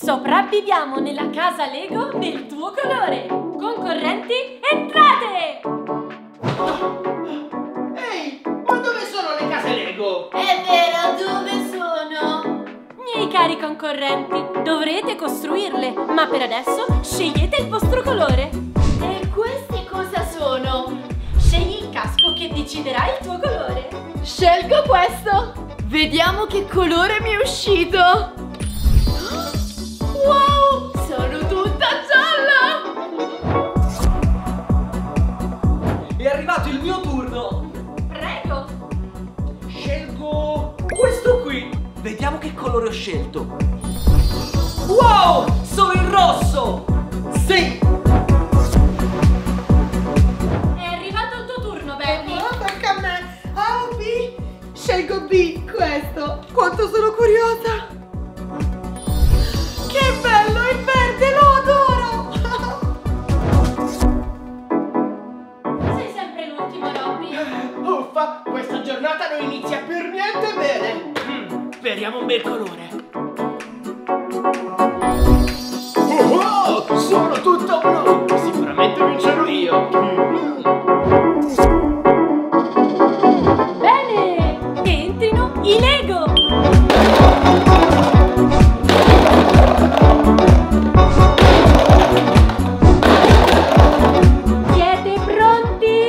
Sopravviviamo nella casa Lego nel tuo colore. Concorrenti, entrate! Ehi, ma dove sono le case Lego? È vero, dove sono? Miei cari concorrenti, dovrete costruirle, ma per adesso scegliete il vostro colore. E questi cosa sono? Scegli il casco che deciderà il tuo colore. Scelgo questo! Vediamo che colore mi è uscito! Wow! Sono tutta gialla! È arrivato il mio turno. Prego! Scelgo questo qui. Vediamo che colore ho scelto. Wow! Sono il rosso! Sì! È arrivato il tuo turno, Benny. Oh, tocca a me. A o B? Scelgo B, questo. Quanto sono curiosa. Che bello, è verde, lo adoro. Sei sempre l'ultimo, Robby. Uffa, questa giornata non inizia per niente bene. Speriamo un bel colore. Oh, sono tutto blu. Sicuramente vincerò io. Bene! Entrino i Lego! Siete pronti?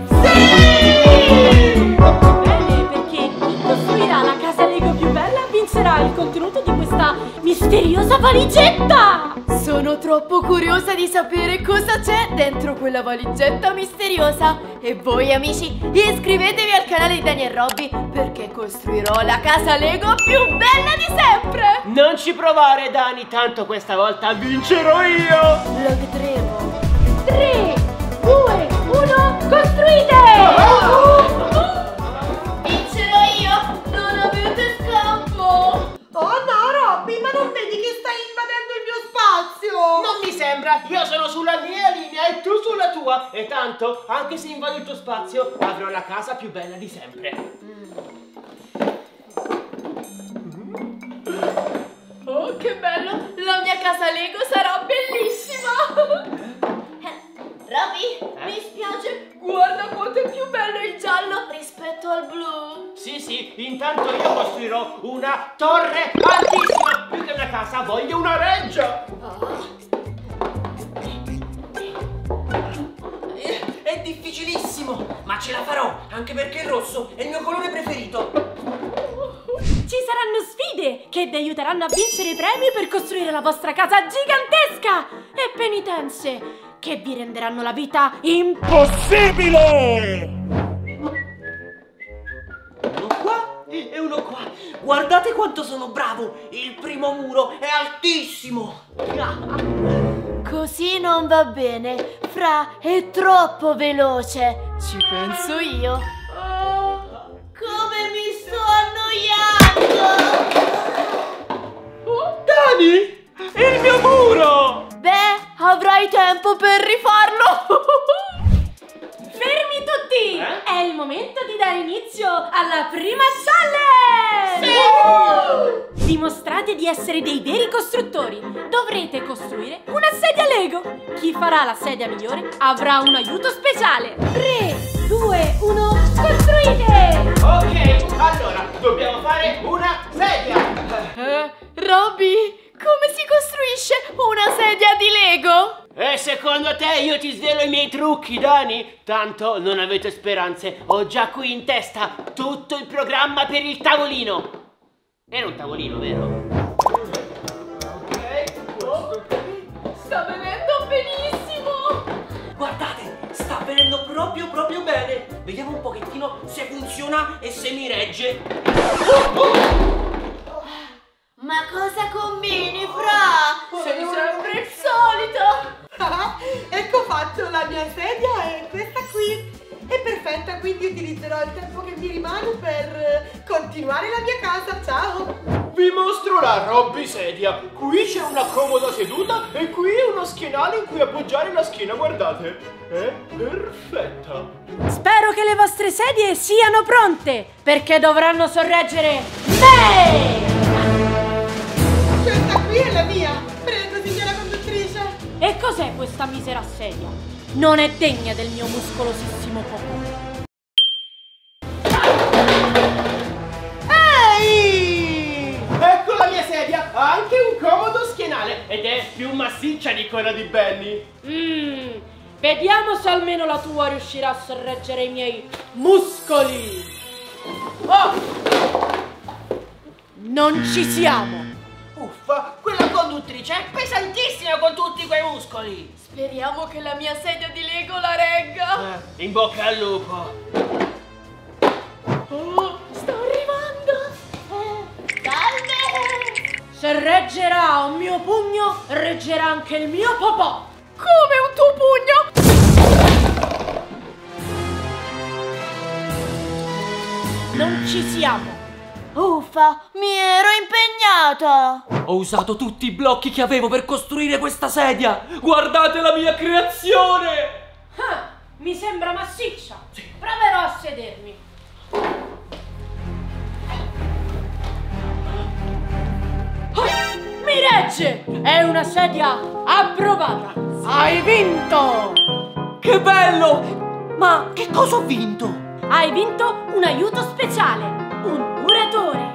Sì! Bene, perché chi costruirà la casa Lego più bella vincerà il contenuto di questa misteriosa valigetta! Sono troppo curiosa di sapere cosa c'è dentro quella valigetta misteriosa. E voi amici, iscrivetevi al canale di Dani e Robby perché costruirò la casa Lego più bella di sempre! Non ci provare, Dani, tanto questa volta vincerò io. Lo vedremo! 3, 2, 1, costruite! Vincerò io! Non avete scampo! Oh no, Robby, ma non vedi che stai invadendo il mio spazio? Non mi sembra, io sono sulla mia linea e tu sulla tua. E tanto, anche se invado il tuo spazio, avrò la casa più bella di sempre. Oh, che bello! La mia casa Lego sarà bellissima! Robby, mi spiace, guarda quanto è più bello il giallo rispetto al blu! Sì, sì, intanto io costruirò una torre altissima. Più che una casa, voglio una reggia. È difficilissimo, ma ce la farò, anche perché il rosso è il mio colore preferito. Ci saranno sfide che vi aiuteranno a vincere premi per costruire la vostra casa gigantesca e penitenze che vi renderanno la vita Possibile! Uno qua e uno qua. Guardate quanto sono bravo. Il primo muro è altissimo. Così non va bene, Fra è troppo veloce, ci penso io. Come mi sto annoiando! Dani, è il mio muro. Beh, avrai tempo per rifarlo! Fermi tutti! È il momento di dare inizio alla prima challenge! Dimostrate di essere dei veri costruttori. Dovrete costruire una sedia Lego. Chi farà la sedia migliore avrà un aiuto speciale. 3, 2, 1, costruite! Ok, allora dobbiamo fare una sedia. Robby, come si costruisce una sedia di Lego? E secondo te io ti svelo i miei trucchi, Dani? Tanto non avete speranze. Ho già qui in testa tutto il programma per il tavolino. Era un tavolino, vero? Ok, Sta venendo benissimo! guardate, sta venendo proprio bene. Vediamo un pochettino se funziona e se mi regge. Ma cosa combini, Fra? Sei sempre il solito! Ecco fatto, la mia sedia è questa qui. È perfetta, quindi utilizzerò il tempo che mi rimane per continuare la mia casa. Ciao! Vi mostro la Robby sedia. Qui c'è una comoda seduta e qui uno schienale in cui appoggiare la schiena, guardate. È perfetta. Spero che le vostre sedie siano pronte, perché dovranno sorreggere me! Questa qui è la mia. cos'è questa misera sedia? Non è degna del mio muscolosissimo popò. Ehi! Ecco la mia sedia, ha anche un comodo schienale ed è più massiccia di quella di Benny. Vediamo se almeno la tua riuscirà a sorreggere i miei muscoli. Oh! Non ci siamo. Uffa, quella conduttrice è pesantissima con tutti quei muscoli. Speriamo che la mia sedia di Lego la regga. In bocca al lupo. Oh, sta arrivando. Salve! Se reggerà un mio pugno, reggerà anche il mio popò. Come un tuo pugno? Non ci siamo. Uffa, mi ero impegnata. Ho usato tutti i blocchi che avevo per costruire questa sedia. Guardate la mia creazione! Ah, mi sembra massiccia. Proverò a sedermi. Mi regge! È una sedia approvata. Hai vinto! Che bello! Ma che cosa ho vinto? Hai vinto un aiuto speciale, un muratore.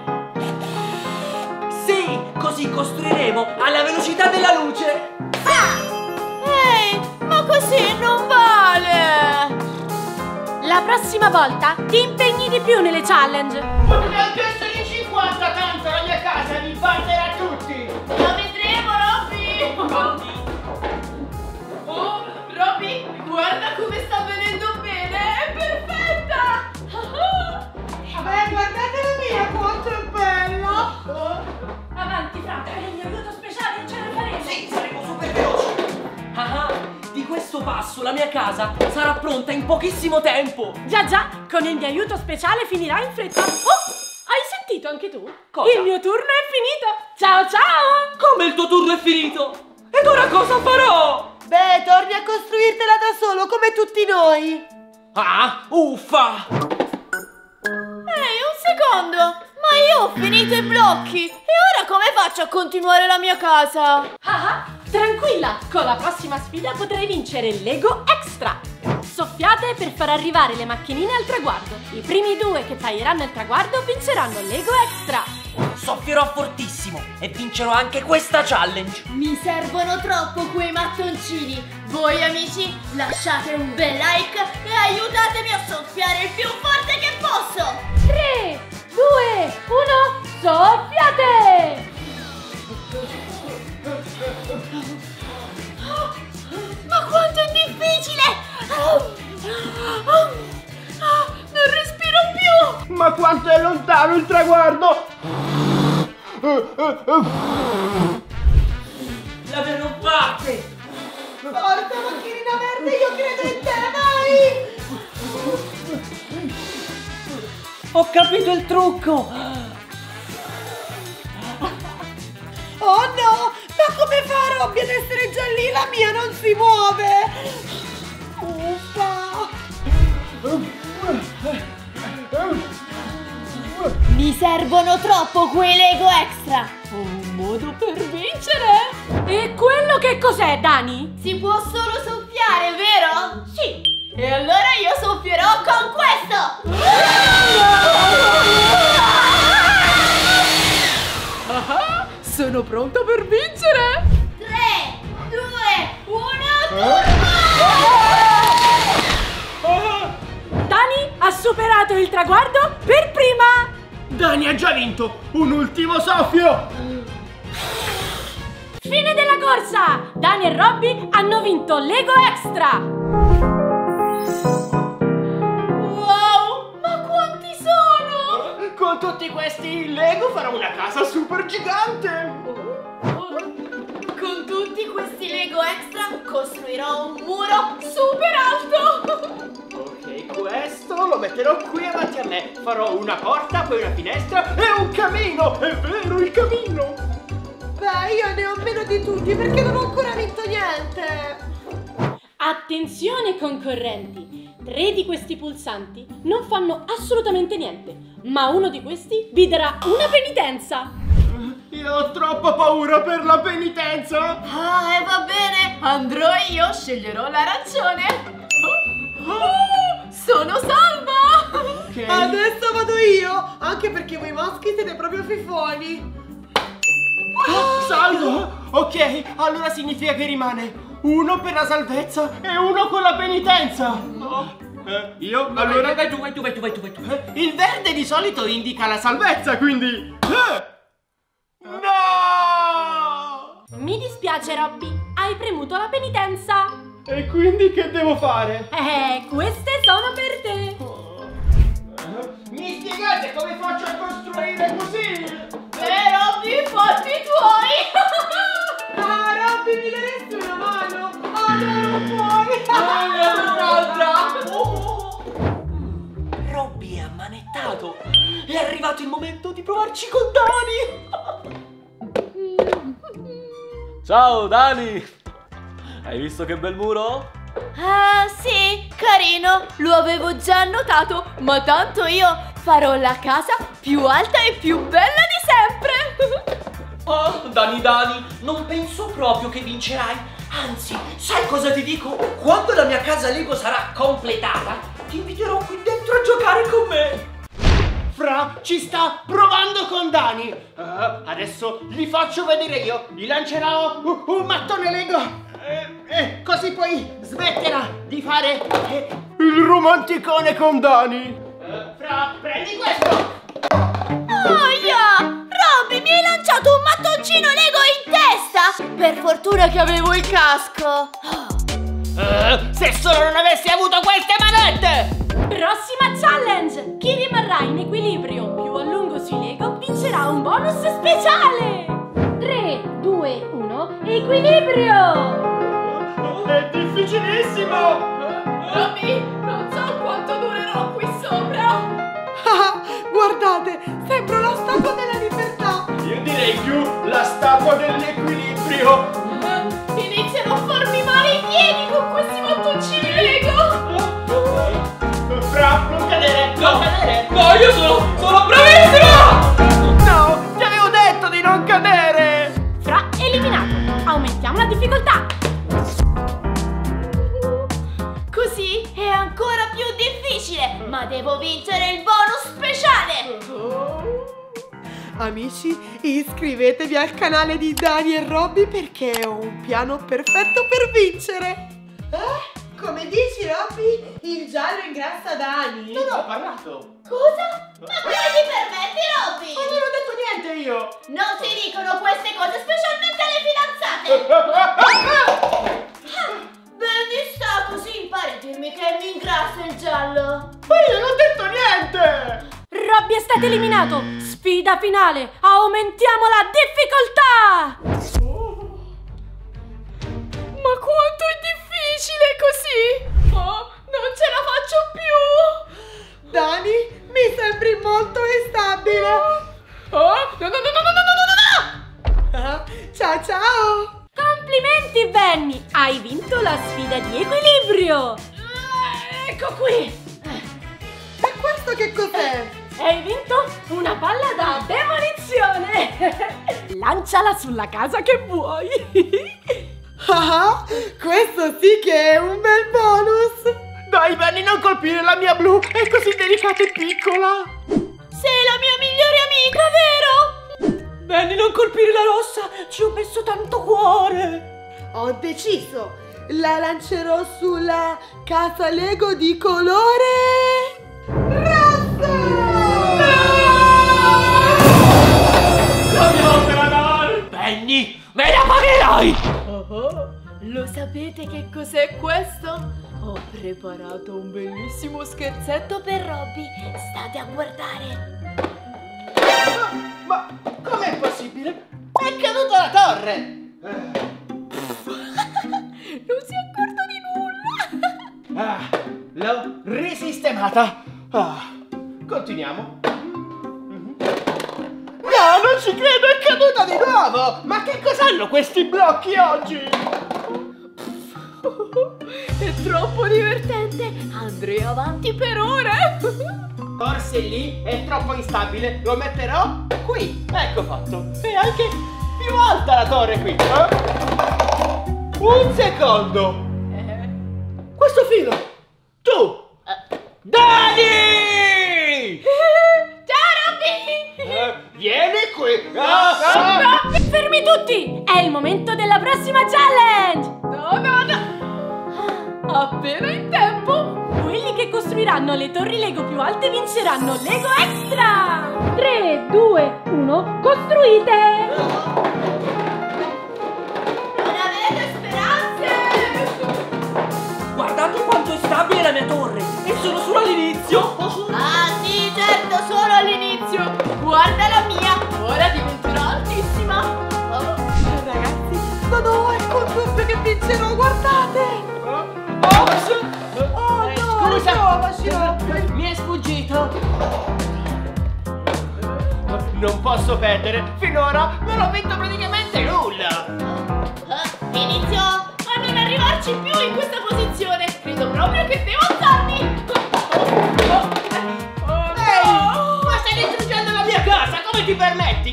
Sì, così costruiremo alla velocità della luce. Ehi, ma così non vale. La prossima volta ti impegni di più nelle challenge. Potete anche essere in 50, tanto la mia casa vi batterà tutti. Lo vedremo, Robby. Oh, Robby, guarda come sta venendo bene. È perfetta. Beh, guardate la mia, quanto è bella! Avanti, Franca, con il mio aiuto speciale ce la faremo. Sì, saremo super veloci. Ah, di questo passo la mia casa sarà pronta in pochissimo tempo. Già, con il mio aiuto speciale finirà in fretta. Oh, hai sentito anche tu? Cosa? Il mio turno è finito. Ciao! Come il tuo turno è finito? Ed ora cosa farò? Beh, torni a costruirtela da solo, come tutti noi! Ah, uffa! Ehi, un secondo. Ma io ho finito i blocchi. E ora come faccio a continuare la mia casa? Ah, tranquilla, con la prossima sfida potrai vincere il Lego Extra. Soffiate per far arrivare le macchinine al traguardo. I primi 2 che taglieranno il traguardo vinceranno il Lego Extra. Soffierò fortissimo e vincerò anche questa challenge. Mi servono troppo quei mattoncini. Voi amici lasciate un bel like e aiutatemi a soffiare il più forte che posso. 3, 2, 1, soffiate! Ma quanto è difficile! Non respiro più! Ma quanto è lontano il traguardo! L'abbiamo fatta! Porca macchinina verde, io credo in te, vai! Ho capito il trucco! Oh no! Ma come fa Robby ad essere già lì? La mia non si muove! Uffa! Mi servono troppo quei Lego Extra! Un modo per vincere? E quello che cos'è, Dani? Si può solo soffiare, vero? Sì. E allora io soffierò con questo! Sono pronta per vincere! 3, 2, 1, Dani ha superato il traguardo per prima! Dani ha già vinto! Un ultimo soffio! Fine della corsa! Dani e Robby hanno vinto Lego Extra! Wow! Ma quanti sono? Con tutti questi Lego farò una casa super gigante! Con tutti questi Lego Extra costruirò un muro super alto! Ok, questo lo metterò qui avanti a me. Farò una porta, poi una finestra e un camino! È vero, il camino! Beh, io ne ho meno di tutti perché non ho ancora vinto niente! Attenzione concorrenti! 3 di questi pulsanti non fanno assolutamente niente, ma uno di questi vi darà una penitenza! Io ho troppa paura per la penitenza! Ah, e va bene! andrò io, sceglierò l'arancione. Sono salva! Ok. Adesso vado io, anche perché voi maschi siete proprio fifoni. Salvo? Ok, allora significa che rimane uno per la salvezza e uno con la penitenza. Io? Allora vai tu. il verde di solito indica la salvezza, quindi no! Mi dispiace, Robby, hai premuto la penitenza. E quindi che devo fare? Queste sono per te. Mi spiegate come faccio a costruire così? Robby, fatti tuoi! Ah, Robby, mi daresti una mano? Oh, non puoi! Robby è ammanettato. È arrivato il momento di provarci con Dani. Ciao Dani! Hai visto che bel muro? Ah, sì, carino, lo avevo già notato, ma tanto io farò la casa più alta e più bella di sempre. Oh, Dani, non penso proprio che vincerai. Anzi, sai cosa ti dico? Quando la mia casa Lego sarà completata, ti inviterò qui dentro a giocare con me. Fra ci sta provando con Dani. Adesso gli faccio vedere io. Gli lancerò un mattone Lego. Così poi smetterà di fare il romanticone con Dani. Fra, prendi questo. Robby, mi hai lanciato un mattoncino Lego in testa. Per fortuna che avevo il casco. Se solo non avessi avuto queste manette. Prossima challenge! Chi rimarrà in equilibrio più a lungo sui Lego vincerà un bonus speciale! 3, 2, 1, equilibrio! È difficilissimo! Robby, non so quanto durerò qui sopra. Ah, guardate, sembra la statua della libertà. Io direi più la statua dell'equilibrio. Iniziano a farmi male i piedi con questi mattoncini Lego. Fra, non cadere, non cadere. No, io sono bravissima! No, ti avevo detto di non cadere. Fra eliminato! Aumentiamo la difficoltà! Così è ancora più difficile, ma devo vincere il bonus speciale. Amici, iscrivetevi al canale di Dani e Robby perché ho un piano perfetto per vincere. Come dici, Robby? Il giallo ingrassa Dani. Non ho parlato. Cosa? Ma come ti permetti, Robby? Non ho detto niente io. Non si dicono queste cose specialmente alle fidanzate. Benny sta così, impari a dirmi che mi ingrassa il giallo. Ma io non ho detto niente. Robby è stato eliminato! Sfida finale! Aumentiamo la difficoltà! Ma quanto è difficile così! Oh, non ce la faccio più! Dani, mi sembri molto instabile. Oh, no! Ciao ciao. Complimenti, Benny! Hai vinto la sfida di equilibrio! Ecco qui! E questo che cos'è? Hai vinto una palla da demolizione! Lanciala sulla casa che vuoi! Ah, questo sì che è un bel bonus. Dai, Benny, non colpire la mia blu. È così delicata e piccola. Sei la mia migliore amica, vero? Benny, non colpire la rossa, ci ho messo tanto cuore. Ho deciso. La lancerò sulla casa Lego di colore rosso. La mia opera d'arte! Benny, me la pagherai! Lo sapete che cos'è questo? Ho preparato un bellissimo scherzetto per Robby. State a guardare. Ma com'è possibile? È caduta la torre. Non si è accorto di nulla. L'ho risistemata. Continuiamo. No, non ci credo, è caduta di nuovo. Ma che cos'hanno questi blocchi oggi? È troppo divertente. Andrei avanti per ore. Forse lì è troppo instabile. Lo metterò qui. Ecco fatto. E anche più alta la torre qui. Un secondo! Questo filo! Tu! Dani! Ciao Robby! Vieni qui! Fermi tutti! È il momento della prossima challenge! No! Appena in tempo! Quelli che costruiranno le torri Lego più alte vinceranno Lego Extra! 3, 2, 1, costruite! Non avete speranze! Guardate quanto è stabile la mia torre! E sono solo all'inizio! Ah sì, certo, solo all'inizio! Guarda la mia! Ora diventerà altissima! Ragazzi, no, ecco il dubbio che vincerò, guardate! Oh no, Scusa! provaci, Robby! Mi è sfuggito! Non posso perdere! Finora non ho vinto praticamente nulla! Inizio a non arrivarci più in questa posizione! Credo proprio che devo alzarmi! Ehi! Ma stai distruggendo la mia casa! Come ti permetti?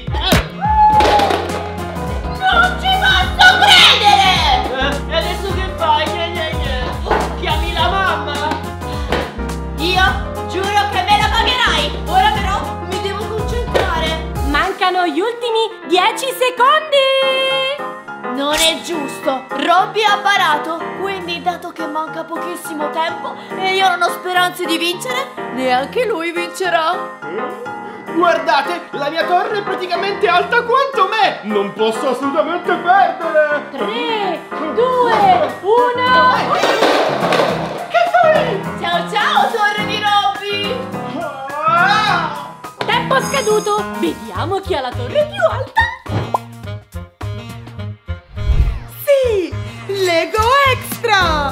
Non ci posso credere! E adesso che fai? Chiami la mamma? Io giuro che me la pagherai! Ora però mi devo concentrare! Mancano gli ultimi 10 secondi! Non è giusto! Robby ha barato! Quindi, dato che manca pochissimo tempo e io non ho speranze di vincere, neanche lui vincerà! Guardate, la mia torre è praticamente alta quanto me! Non posso assolutamente perdere! 3, 2, 1... Che fai? Ciao torre di Robby! Tempo scaduto! Vediamo chi ha la torre più alta! Sì! Lego Extra!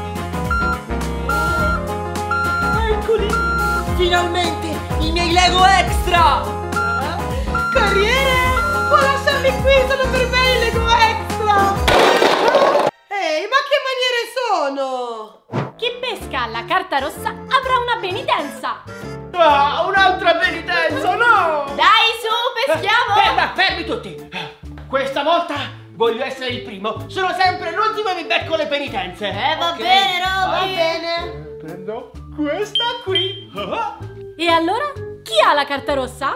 Eccoli! Finalmente! I miei Lego Extra! Corriere! Può lasciarmi qui, sono per me il Lego Extra! Ehi, ma che maniere sono? Chi pesca la carta rossa avrà una penitenza! Ah, un'altra penitenza, no! Dai, su, peschiamo! Fermi tutti! Questa volta voglio essere il primo! Sono sempre l'ultimo e mi becco le penitenze! Va bene, Va Robby! bene! Prendo questa qui! E allora? Chi ha la carta rossa?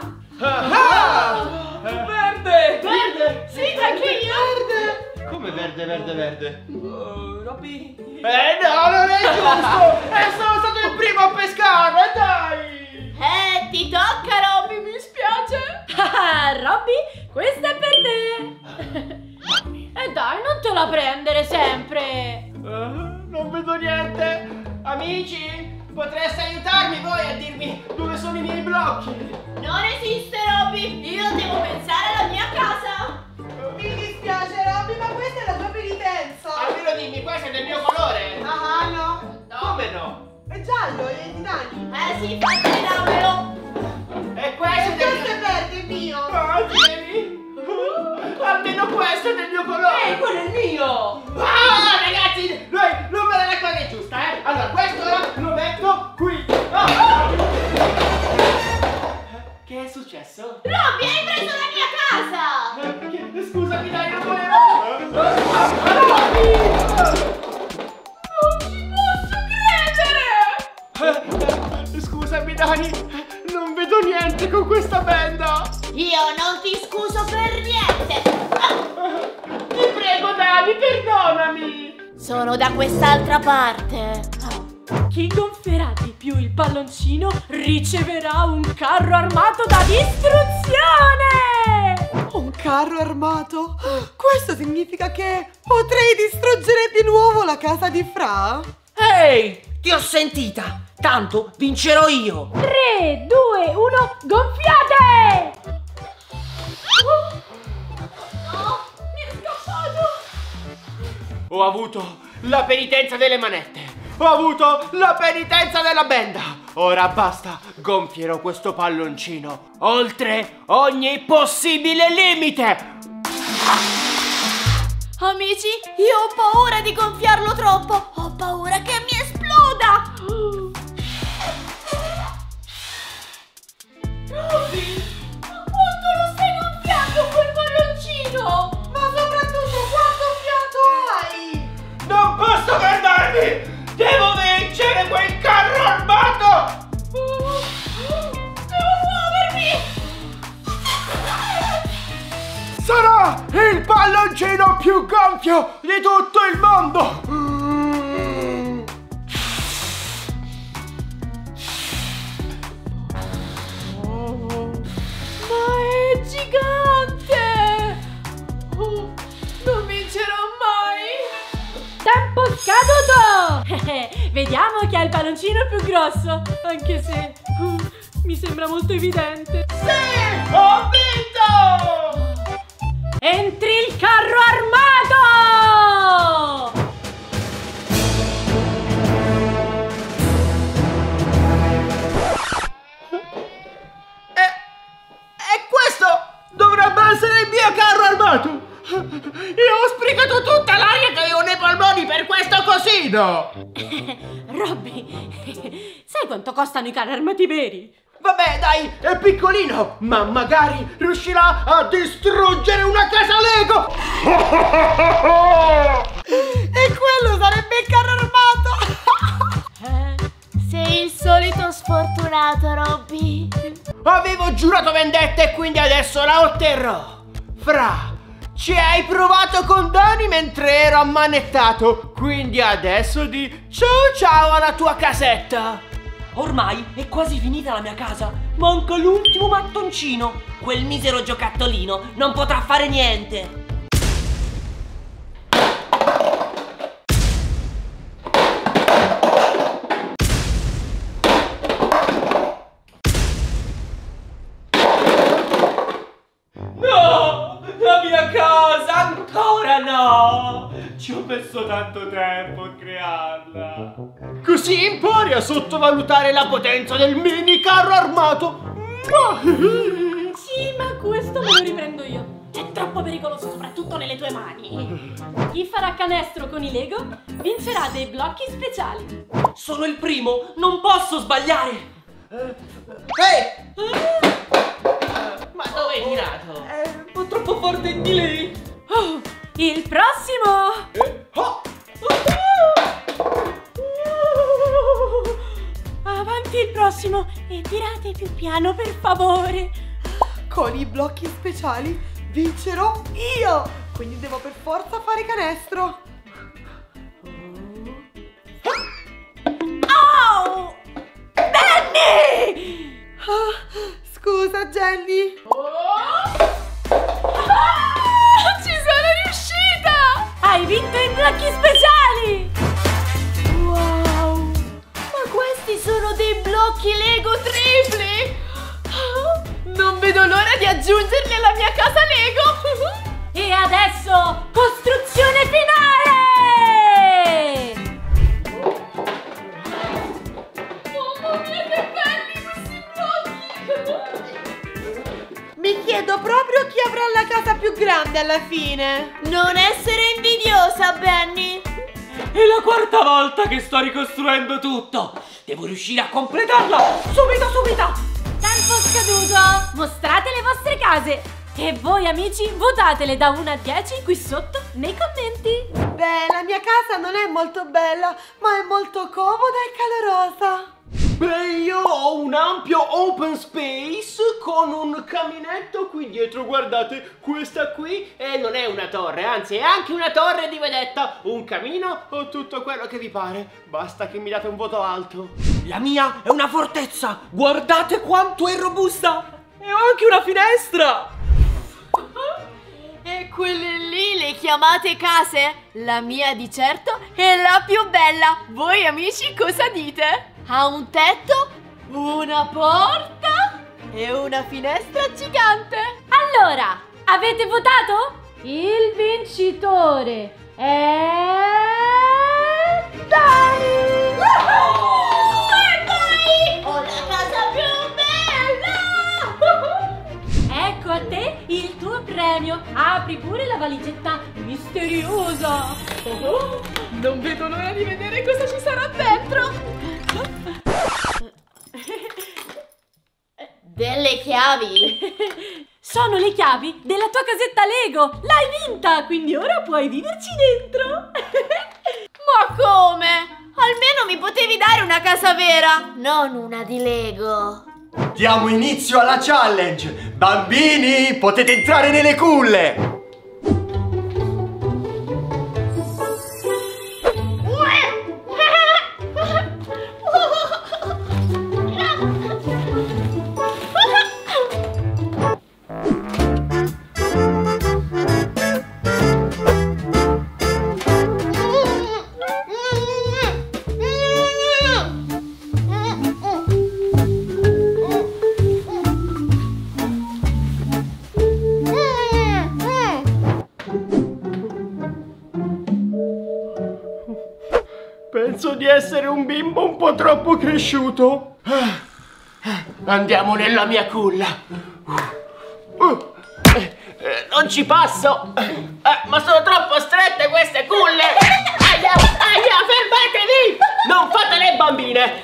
Verde! Verde! Sì, anche io! Come verde? Robby! No, non è giusto! Sono stato il primo a pescare, dai! Ti tocca, Robby, mi spiace! Ah, Robby, questa è per te! E dai, non te la prendere sempre! Non vedo niente! Amici, potreste aiutarmi voi a dirmi dove sono i miei blocchi? Non esiste, Robby! Io devo pensare alla mia casa! Mi dispiace, Robby, ma questa è la tua penitenza! Almeno dimmi, questo è del mio colore! Ah, no! Come no? È giallo, è di Dani! Sì, fatemi dammelo! E questo E è del questo è verde, è mio! Ah, tieni! Almeno questo è del mio colore! Quello è il mio! Ah, ragazzi, noi non me la raccoglie giusta, eh? Allora, questo ora lo metto qui! Che è successo? Robby, hai preso la mia casa! Scusami, dai, non volevo! Scusami, Dani, non vedo niente con questa benda! Io non ti scuso per niente! Ti prego, Dani, perdonami! Sono da quest'altra parte! Chi gonfierà di più il palloncino riceverà un carro armato da distruzione! Un carro armato? Questo significa che potrei distruggere di nuovo la casa di Fra? Ehi! Ti ho sentita! Tanto vincerò io! 3, 2, 1, gonfiate! No, mi è scappato! Ho avuto la penitenza delle manette! Ho avuto la penitenza della benda! Ora basta, gonfierò questo palloncino oltre ogni possibile limite! Amici, io ho paura di gonfiarlo troppo! Ho paura che mi esploda! Robby, ma quanto lo stai gonfiando quel palloncino? Ma soprattutto quanto fiato hai? palloncino più gonfio di tutto il mondo! Ma è gigante! Oh, non vincerò mai! Tempo scaduto! Vediamo chi ha il palloncino più grosso, anche se mi sembra molto evidente. Sì! Ho vinto! Entri il carro armato! E questo dovrebbe essere il mio carro armato! Io ho sprecato tutta l'aria che avevo nei polmoni per questo cosino! Robby, sai quanto costano i carri armati veri? Vabbè, dai, è piccolino, ma magari riuscirà a distruggere una casa Lego! E quello sarebbe il carro armato! Sei il solito sfortunato, Robby. Avevo giurato vendetta e quindi adesso la otterrò! Fra, ci hai provato con Dani mentre ero ammanettato, quindi adesso di ciao ciao alla tua casetta! Ormai è quasi finita la mia casa. Manca l'ultimo mattoncino. Quel misero giocattolino non potrà fare niente. No! La mia casa! Ancora no! Ci ho messo tanto tempo a crearla. Così impari a sottovalutare la potenza del mini carro armato! Sì, ma questo me lo riprendo io. È troppo pericoloso, soprattutto nelle tue mani. Chi farà canestro con i Lego vincerà dei blocchi speciali. Sono il primo, non posso sbagliare. Ehi! Ma dove hai tirato? È un po' troppo forte di lei. Oh, il prossimo! Avanti il prossimo e tirate più piano, per favore. Con i blocchi speciali vincerò io! Quindi devo per forza fare canestro! Oh! Benny! Scusa, Jenny! Ci sono riuscita! Hai vinto i blocchi speciali! Wow! Ma questi sono dei blocchi Lego tripli! Non vedo l'ora di aggiungerli alla mia casa Lego! E adesso costruzione finale! Mamma mia, che belli questi blocchi! Mi chiedo proprio chi avrà la casa più grande alla fine! Non essere invidiosa, Benny! È la quarta volta che sto ricostruendo tutto. Devo riuscire a completarla subito! Tempo scaduto! Mostrate le vostre case! E voi amici votatele da 1 a 10 qui sotto nei commenti! Beh, la mia casa non è molto bella, ma è molto comoda e calorosa! Beh, io ho un ampio open space con un caminetto qui dietro, guardate, questa qui Non è una torre, anzi è anche una torre di vedetta, un camino o tutto quello che vi pare. Basta che mi date un voto alto. La mia è una fortezza. Guardate quanto è robusta. E ho anche una finestra. E quelle lì le chiamate case? La mia di certo è la più bella! Voi amici cosa dite? Ha un tetto, una porta e una finestra gigante! Allora, avete votato? Il vincitore è... Dani! E poi ho la casa più bella! Ecco a te il tuo premio! Apri pure la valigetta misteriosa! Non vedo l'ora di vedere cosa ci sarà dentro! Delle chiavi! Sono le chiavi della tua casetta Lego! L'hai vinta! Quindi ora puoi viverci dentro! Ma come? Almeno mi potevi dare una casa vera, non una di Lego. diamo inizio alla challenge. Bambini, potete entrare nelle culle. Penso di essere un bimbo un po' troppo cresciuto. Andiamo nella mia culla. Non ci passo. Ma sono troppo strette queste culle. Aia, fermatevi. Non fate le bambine.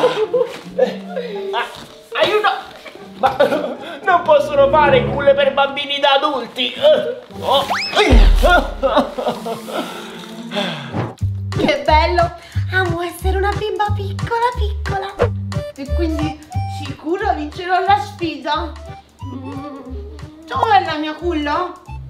Aiuto. Ma non possono fare culle per bambini da adulti. Che bello! Amo essere una bimba piccola piccola. E quindi sicuro vincerò la sfida. Dov'è la mia culla?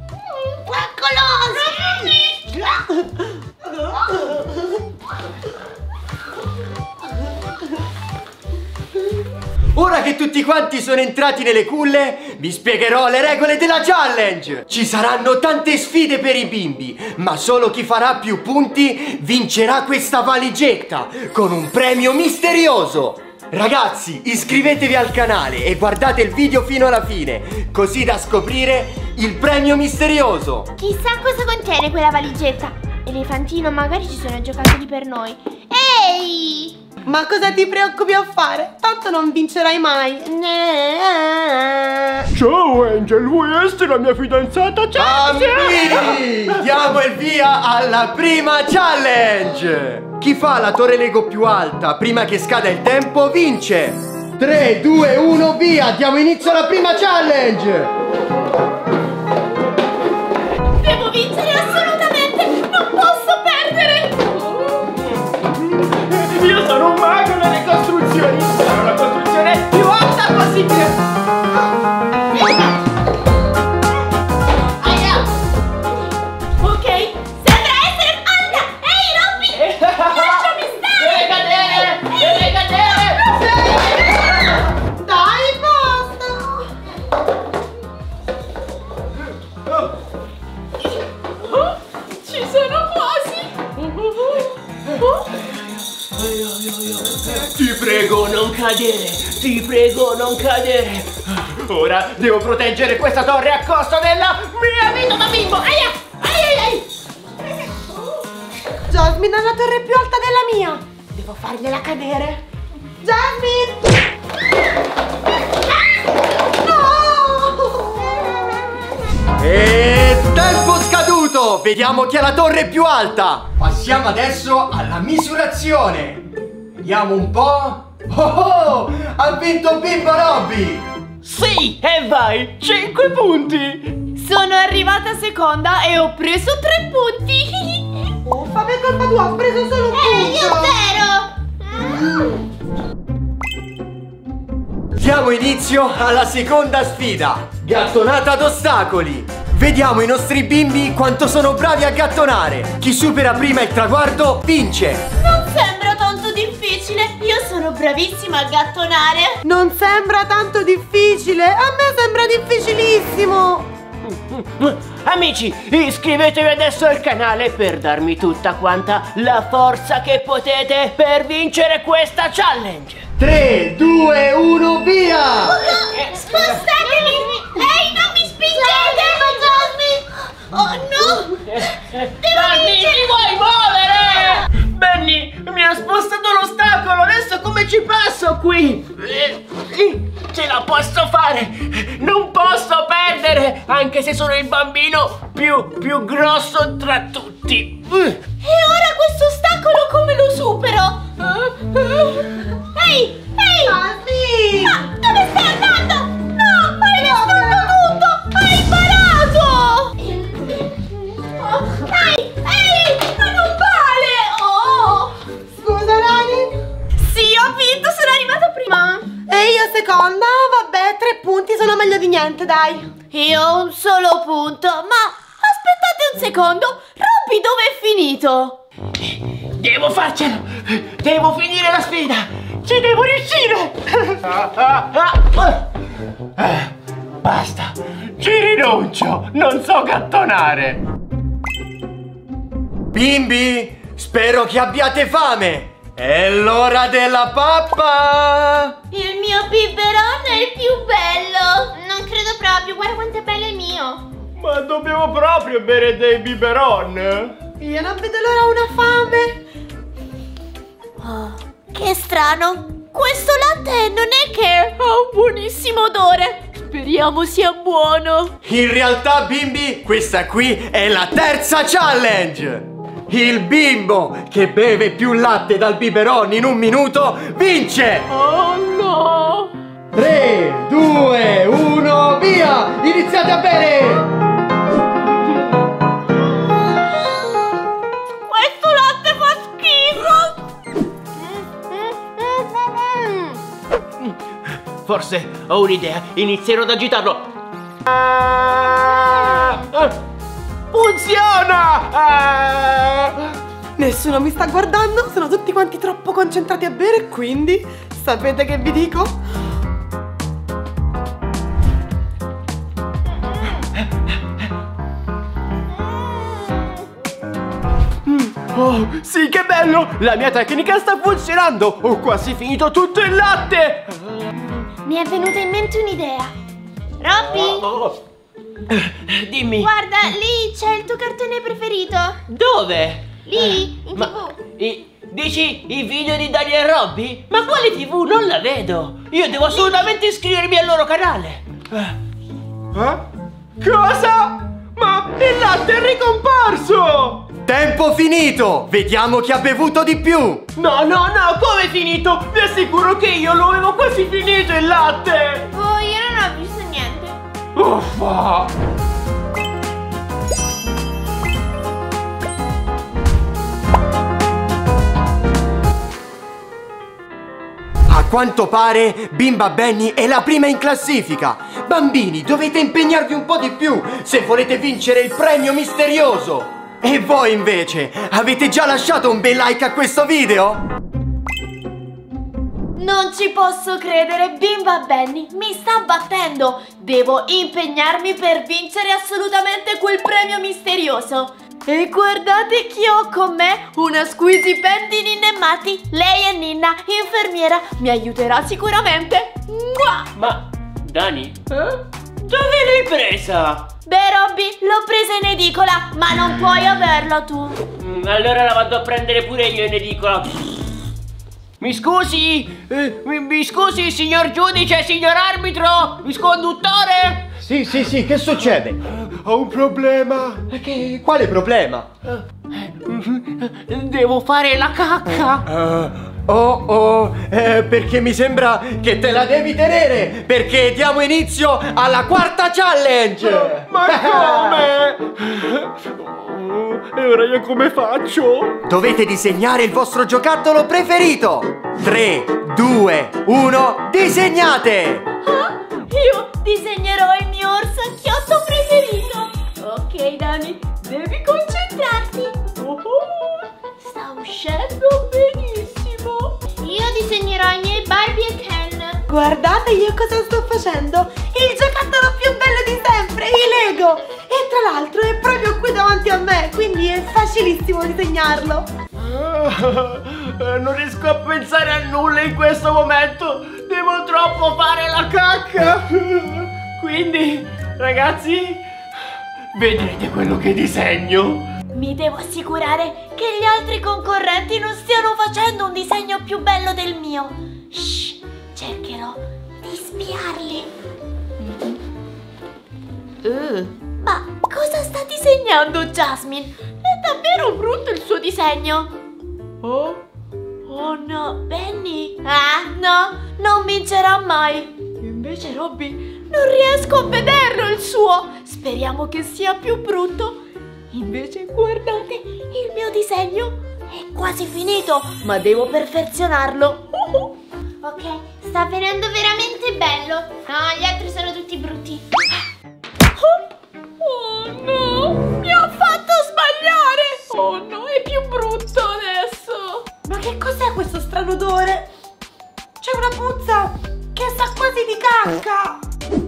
Ora che tutti quanti sono entrati nelle culle, vi spiegherò le regole della challenge. Ci saranno tante sfide per i bimbi, ma solo chi farà più punti vincerà questa valigetta con un premio misterioso. Ragazzi, iscrivetevi al canale e guardate il video fino alla fine, così da scoprire il premio misterioso. Chissà cosa contiene quella valigetta. Elefantino, magari ci sono giocattoli per noi. Ehi! Ma cosa ti preoccupi a fare? Tanto non vincerai mai. Ciao Angel, vuoi essere la mia fidanzata? Bambini, diamo il via alla prima challenge. Chi fa la torre Lego più alta prima che scada il tempo vince. 3, 2, 1, via, diamo inizio alla prima challenge. Devo vincere assolutamente! Non posso perdere! Io sono un mago nelle costruzioni. Sarò la costruzione più alta possibile. Ok, sembra essere alta! Ehi, Robby! Lasciami stare! Deve cadere! Dai, basta! Ci sono quasi! Ti prego non cadere, ti prego non cadere. Ora devo proteggere questa torre a costo della mia vita da bimbo. Aia, Jasmine ha la torre più alta della mia. Devo fargliela cadere. Jasmine! No! E tempo scaduto! Vediamo chi ha la torre più alta. Passiamo adesso alla misurazione. Vediamo un po'. Oh, ha vinto Bimbo Robby! Sì, e vai, 5 punti. Sono arrivata seconda e ho preso 3 punti! Uffa, per colpa tua ho preso solo un punto! Diamo inizio alla seconda sfida. Gattonata ad ostacoli. Vediamo i nostri bimbi quanto sono bravi a gattonare. Chi supera prima il traguardo vince. Non sembra tanto difficile, io sono bravissima a gattonare! Non sembra tanto difficile, a me sembra difficilissimo! Amici, iscrivetevi adesso al canale per darmi tutta quanta la forza che potete per vincere questa challenge. 3, 2, 1, via! Spostatevi! Ehi, non mi spingete! Jasmine! Oh no! Jasmine, ti vuoi muovere? Benny, mi ha spostato l'ostacolo, adesso come ci passo qui? Ce la posso fare, non posso perdere, anche se sono il bambino più grosso tra tutti. E ora questo ostacolo come lo supero? Ehi! Ehi! Jasmine! Ma dove stai andando? No! Hai distrutto tutto! Hai imparato! Ehi! Ehi! Ma non vale! Oh! Scusa, Dani? Sì, ho vinto! Sono arrivata prima! E io seconda? Vabbè, 3 punti sono meglio di niente, dai! Io ho un solo punto, ma aspettate un secondo! Robby dove è finito? Devo farcelo, devo finire la sfida, ci devo riuscire. Basta, ci rinuncio, non so gattonare. Bimbi, spero che abbiate fame. È l'ora della pappa! Il mio biberon è il più bello! Non credo proprio, guarda quanto è bello il mio! Ma dobbiamo proprio bere dei biberon? Io non vedo l'ora, ho una fame! Oh, che strano. Questo latte non è che ha un buonissimo odore. Speriamo sia buono. In realtà, bimbi, questa qui è la terza challenge. Il bimbo che beve più latte dal biberon in un minuto vince. Oh no. 3, 2, 1, via! Iniziate a bere! Questo latte fa schifo. Forse ho un'idea, inizierò ad agitarlo. Funziona! Nessuno mi sta guardando, sono tutti quanti troppo concentrati a bere, quindi sapete che vi dico? Oh, sì, che bello! La mia tecnica sta funzionando! Ho quasi finito tutto il latte! Mi è venuta in mente un'idea. Robby, Dimmi. guarda, lì c'è il tuo cartone preferito. Dove? Lì, in Ma TV. dici i video di Dani e Robby? Ma quale TV? Non la vedo! Io devo assolutamente iscrivermi al loro canale! Cosa? Ma il latte è ricomparso! Tempo finito! Vediamo chi ha bevuto di più! No, come è finito? Vi assicuro che io lo avevo quasi finito il latte! Oh, io non ho visto niente. Uffa! A quanto pare, Bimba Benny è la prima in classifica! Bambini, dovete impegnarvi un po' di più se volete vincere il premio misterioso! E voi invece, avete già lasciato un bel like a questo video? Non ci posso credere, Bimba Benny mi sta battendo. Devo impegnarmi per vincere assolutamente quel premio misterioso. E guardate chi ho con me, una Squeezy Pen di Ninna e Matti. Lei è Ninna, infermiera, mi aiuterà sicuramente. Mua! Ma, Dani? Dove l'hai presa? Beh, Robby, l'ho presa in edicola, ma non puoi averla tu. Allora la vado a prendere pure io in edicola. Mi scusi? Mi scusi, signor giudice, signor arbitro, conduttore? Sì, che succede? Ho un problema. Quale problema? Devo fare la cacca. Perché mi sembra che te la devi tenere, perché diamo inizio alla quarta challenge! Ma come? E ora io come faccio? Dovete disegnare il vostro giocattolo preferito! 3, 2, 1, disegnate! Io disegnerò il mio orsacchiotto preferito. Ok, Dani, devi concentrarti. Sta uscendo benissimo. Io disegnerò i miei Barbie e Ken. Guardate io cosa sto facendo! Il giocattolo più bello di sempre, i Lego! E tra l'altro è proprio qui davanti a me, quindi è facilissimo disegnarlo! Non riesco a pensare a nulla in questo momento! Devo troppo fare la cacca! Quindi, ragazzi, vedrete quello che disegno! Mi devo assicurare che gli altri concorrenti non stiano facendo un disegno più bello del mio. Shh, cercherò di spiarli. Ma cosa sta disegnando Jasmine? È davvero brutto il suo disegno. Oh no, Benny. Ah no, non vincerà mai. Invece Robby, non riesco a vederlo il suo. Speriamo che sia più brutto. Invece guardate, il mio disegno è quasi finito, ma devo perfezionarlo. Ok, sta venendo veramente bello. No, gli altri sono tutti brutti. Oh no, mi ha fatto sbagliare. Oh no, è più brutto adesso. Ma che cos'è questo strano odore? C'è una puzza che sa quasi di cacca!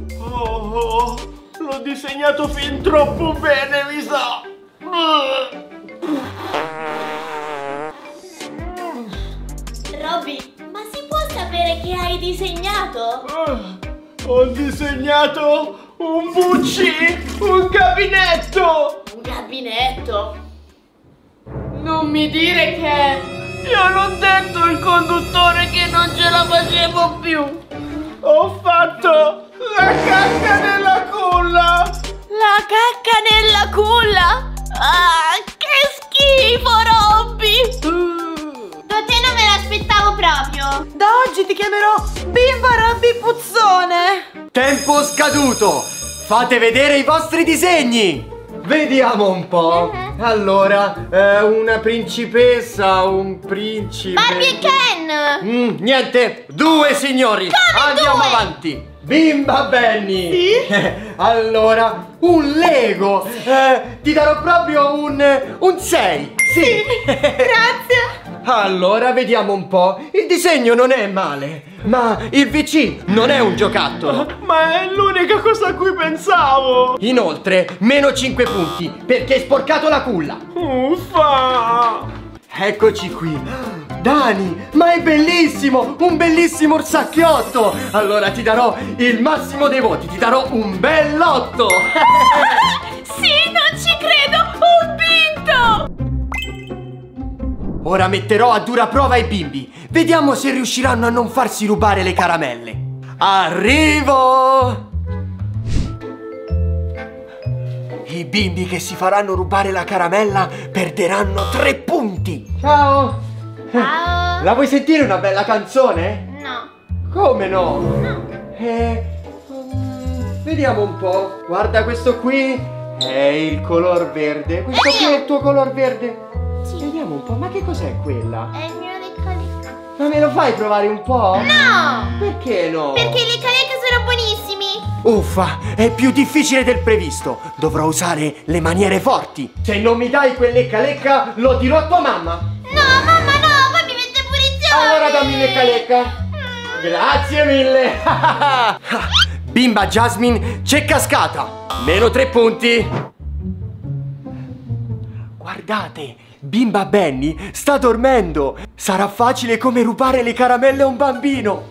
L'ho disegnato fin troppo bene, mi sa! Robby, ma si può sapere che hai disegnato? Ho disegnato un WC, un gabinetto! Un gabinetto? Non mi dire che... Io l'ho detto al conduttore che non ce la facevo più. Ho fatto la cacca nella culla. La cacca nella culla? Ah, che schifo, Robby! Da te non me l'aspettavo proprio. Da oggi ti chiamerò Bimba Robby Puzzone. Tempo scaduto! Fate vedere i vostri disegni! Vediamo un po'. Allora, una principessa, un principe. Barbie e Ken! Niente, 2 signori. Andiamo avanti. Bimba Benny. Sì? Allora, un Lego. Ti darò proprio un 6. Sì. Grazie. Allora, vediamo un po'. Il disegno non è male, ma il VC non è un giocattolo. Ma è l'unica cosa a cui pensavo. Inoltre, meno 5 punti, perché hai sporcato la culla. Uffa. Eccoci qui. Dani, ma è bellissimo! Un bellissimo orsacchiotto! Allora ti darò il massimo dei voti, ti darò un bell'8! Sì, non ci credo! Ho vinto! Ora metterò a dura prova i bimbi. Vediamo se riusciranno a non farsi rubare le caramelle. Arrivo! I bimbi che si faranno rubare la caramella perderanno 3 punti. Ciao! Ciao. La vuoi sentire una bella canzone? No. Come no? Vediamo un po'. Guarda questo qui. È il color verde. Questo qui è il tuo color verde. Sì. Vediamo un po'. Ma che cos'è quella? È il mio lecca-lecca. Ma me lo fai provare un po'? No! Perché no? Perché i lecca-lecca sono buonissimi. Uffa, è più difficile del previsto. Dovrò usare le maniere forti. Se non mi dai quel lecca-lecca, lo dirò a tua mamma. No, mamma, no, poi mi mette punizione. Allora dammi il lecca-lecca. Grazie mille. Bimba Jasmine c'è cascata. Meno 3 punti. Guardate, Bimba Benny sta dormendo. Sarà facile come rubare le caramelle a un bambino.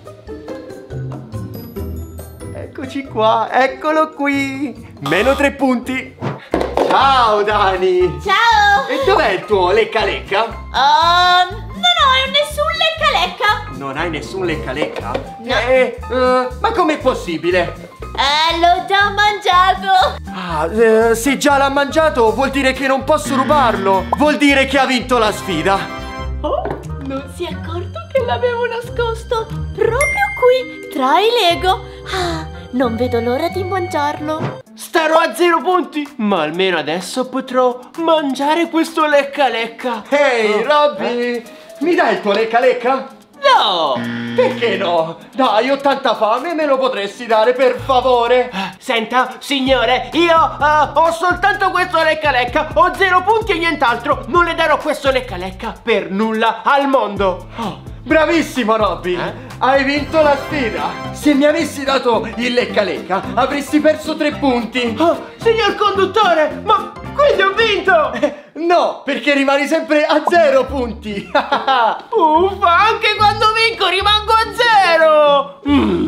Eccoci qua, eccolo qui. Meno 3 punti. Ciao Dani. Ciao. E dov'è il tuo lecca-lecca? Non ho nessun lecca-lecca! Non hai nessun lecca-lecca? No. Ma com'è possibile? L'ho già mangiato! Ah, se già l'ha mangiato vuol dire che non posso rubarlo. Vuol dire che ha vinto la sfida. Oh, non si è accorto che l'avevo nascosto proprio qui, tra i Lego. Ah, non vedo l'ora di mangiarlo. Starò a 0 punti, ma almeno adesso potrò mangiare questo lecca-lecca. Ehi, Robby, mi dai il tuo lecca-lecca? No! Perché no? Dai, ho tanta fame, me lo potresti dare per favore? Senta, signore, io ho soltanto questo lecca-lecca, ho 0 punti e nient'altro. Non le darò questo lecca-lecca per nulla al mondo. Bravissimo Robby, hai vinto la sfida. Se mi avessi dato il lecca-lecca avresti perso 3 punti. Signor conduttore, ma quindi ho vinto! No, perché rimani sempre a 0 punti. Uffa, anche quando vinco rimango a 0.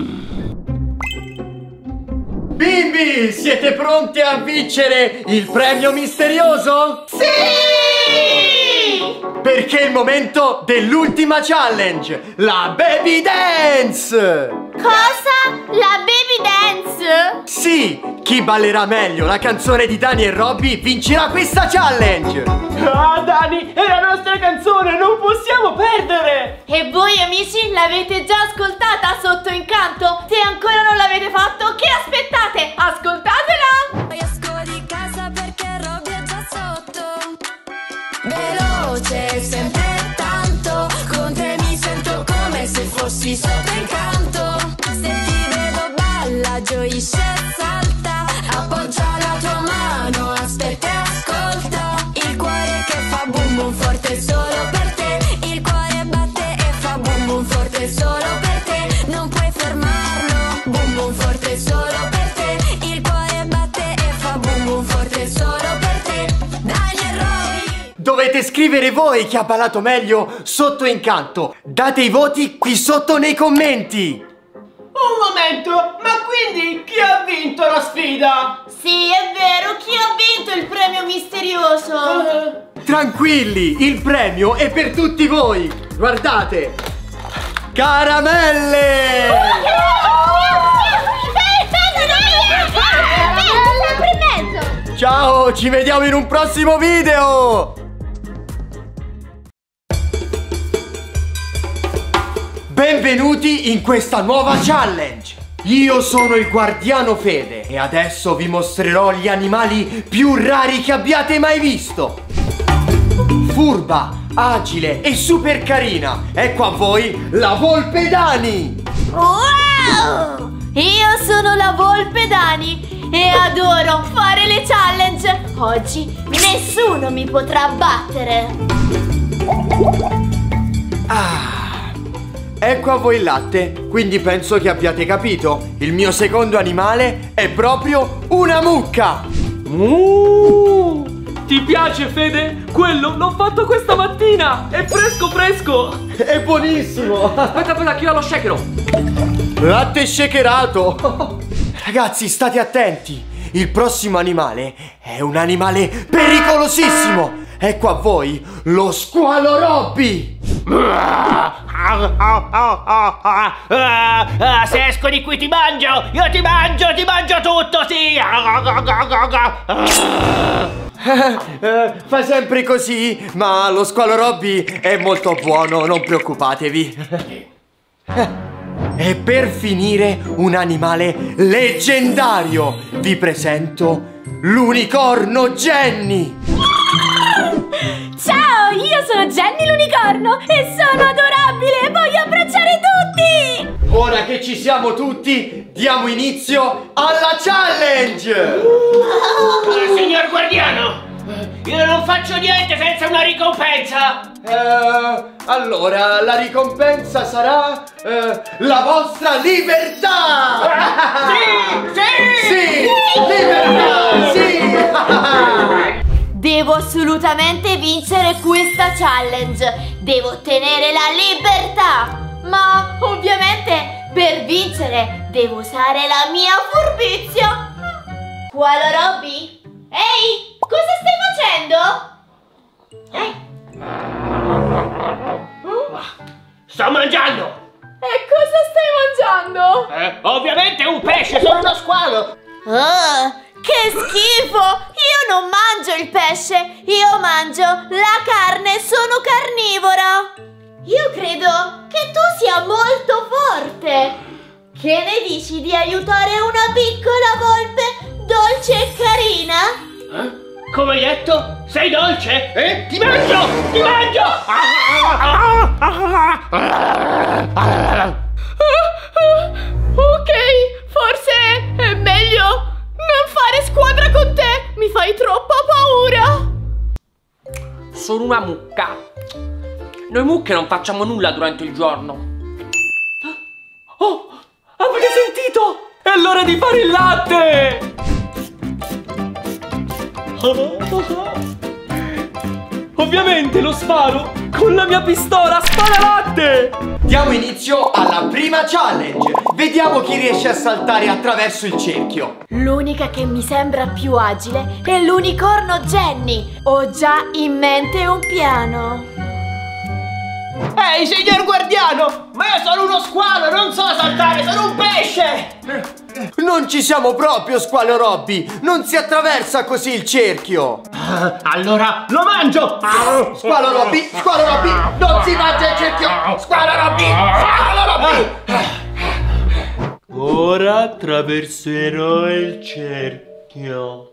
Bimbi, siete pronti a vincere il premio misterioso? Sì! Perché è il momento dell'ultima challenge, la Baby Dance! Cosa? La baby dance? Sì, chi ballerà meglio la canzone di Dani e Robby vincerà questa challenge! Ah, Dani, è la nostra canzone, non possiamo perdere! E voi amici l'avete già ascoltata sotto Incanto? Se ancora non l'avete fatto, che aspettate? Ascoltatela! Esco di casa perché Robby è già sotto. Veloce, sempre tanto. Con te mi sento come se fossi sotto Incanto. Se ti vedo balla, gioisce e salta. Appoggia la tua mano, aspetta e ascolta. Il cuore che fa boom boom forte solo per te. Il cuore batte e fa boom boom forte solo per te. Non puoi fermarlo, boom boom forte solo per te. Il cuore batte e fa boom boom forte solo per te. Dani e Robby. Dovete scrivere voi chi ha ballato meglio sotto Incanto. Date i voti qui sotto nei commenti. Un momento, ma quindi chi ha vinto la sfida? Sì, è vero, chi ha vinto il premio misterioso? Tranquilli, il premio è per tutti voi. Guardate, caramelle! Ciao, ci vediamo in un prossimo video! Benvenuti in questa nuova challenge! Io sono il Guardiano Fede e adesso vi mostrerò gli animali più rari che abbiate mai visto! Furba, agile e super carina! Ecco a voi la volpe Dani! Wow! Io sono la volpe Dani e adoro fare le challenge! Oggi nessuno mi potrà battere! Ecco a voi il latte, quindi penso che abbiate capito. Il mio secondo animale è proprio una mucca! Ti piace, Fede? Quello l'ho fatto questa mattina! È fresco fresco! È buonissimo! Aspetta, che io ho lo shakero! Latte shakerato! Ragazzi, state attenti! Il prossimo animale è un animale pericolosissimo! Ecco a voi lo squalo Robby! Se esco di qui ti mangio! Io ti mangio tutto, sì! Fa sempre così, ma lo squalo Robby è molto buono, non preoccupatevi. E per finire, un animale leggendario. Vi presento l'unicorno Jenny. Ciao, io sono Jenny l'unicorno e sono adorabile! Voglio abbracciare tutti! Ora che ci siamo tutti, diamo inizio alla challenge! Signor Guardiano, io non faccio niente senza una ricompensa! Allora, la ricompensa sarà la vostra libertà! Sì! Libertà! Sì! Devo assolutamente vincere questa challenge! Devo ottenere la libertà! Ma ovviamente per vincere devo usare la mia furbizia! Squalo Robby? Ehi! Cosa stai facendo? Sto mangiando! E cosa stai mangiando? Ovviamente un pesce, sono uno squalo! Oh, che schifo! Io non mangio il pesce, io mangio la carne, sono carnivora! Io credo che tu sia molto forte! Che ne dici di aiutare una piccola volpe dolce e carina? Come hai detto? Sei dolce? Ti mangio! Ti mangio! Ok, forse è meglio non fare squadra con te! Mi fai troppa paura! Sono una mucca. Noi mucche non facciamo nulla durante il giorno. Oh, avete sentito? È l'ora di fare il latte! Ovviamente lo sparo con la mia pistola spara-latte! Diamo inizio alla prima challenge! Vediamo chi riesce a saltare attraverso il cerchio! L'unica che mi sembra più agile è l'unicorno Jenny! Ho già in mente un piano! Ehi, signor Guardiano! Ma io sono uno squalo, non so saltare, sono un pesce! Non ci siamo proprio, squalo Robby! Non si attraversa così il cerchio! Allora lo mangio! Squalo Robby! Squalo Robby! Non si mangia il cerchio! Squalo Robby! Squalo Robby! Ora attraverserò il cerchio.